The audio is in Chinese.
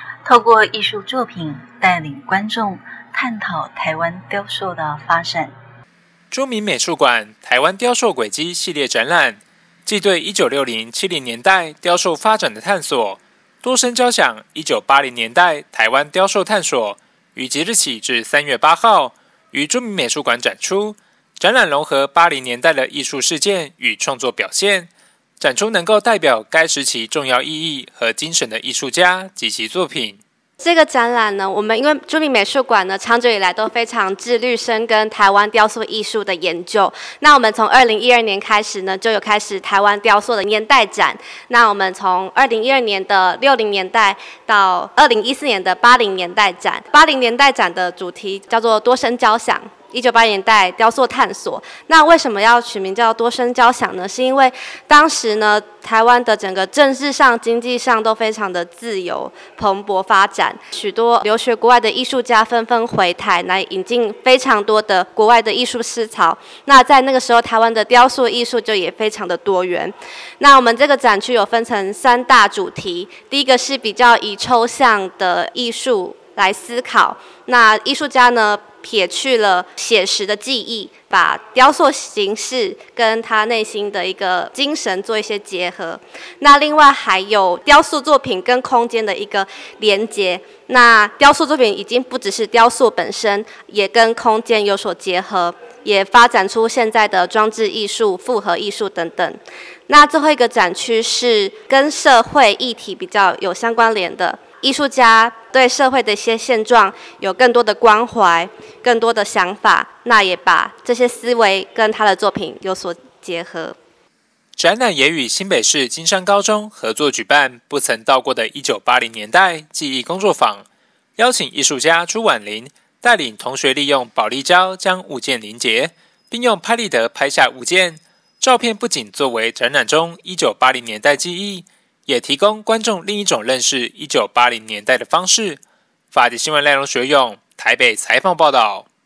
透过艺术作品带领观众探讨台湾雕塑的发展。 中民美术馆台湾雕塑轨迹系列展览，既对1960-70年代雕塑发展的探索，多声交响1980年代台湾雕塑探索，于即日起至3月8号于中民美术馆展出。展览融合80年代的艺术事件与创作表现，展出能够代表该时期重要意义和精神的艺术家及其作品。 这个展览呢，我们因为中民美术馆呢，长久以来都非常致力深耕台湾雕塑艺术的研究。那我们从2012年开始呢，就有开始台湾雕塑的年代展。那我们从2012年的60年代到2014年的80年代展。80年代展的主题叫做多声交响。1980年代雕塑探索，那为什么要取名叫多声交响呢？是因为当时呢，台湾的整个政治上、经济上都非常的自由蓬勃发展，许多留学国外的艺术家纷纷回台，来引进非常多的国外的艺术思潮。那在那个时候，台湾的雕塑艺术就也非常的多元。那我们这个展区有分成3大主题，第一个是比较以抽象的艺术来思考，那艺术家呢，撇去了写实的技艺，把雕塑形式跟他内心的一个精神做一些结合。那另外还有雕塑作品跟空间的一个连结。那雕塑作品已经不只是雕塑本身，也跟空间有所结合，也发展出现在的装置艺术、复合艺术等等。那最后一个展区是跟社会议题比较有相关联的。艺术家对社会的一些现状有更多的关怀，更多的想法，那也把这些思维跟他的作品有所结合。 展览也与新北市金山高中合作举办不曾到过的1980年代记忆工作坊，邀请艺术家朱婉玲带领同学利用保丽胶将物件凝结，并用拍立得拍下物件。照片不仅作为展览中1980年代记忆，也提供观众另一种认识1980年代的方式。法迪新闻赖荣学勇台北采访报道。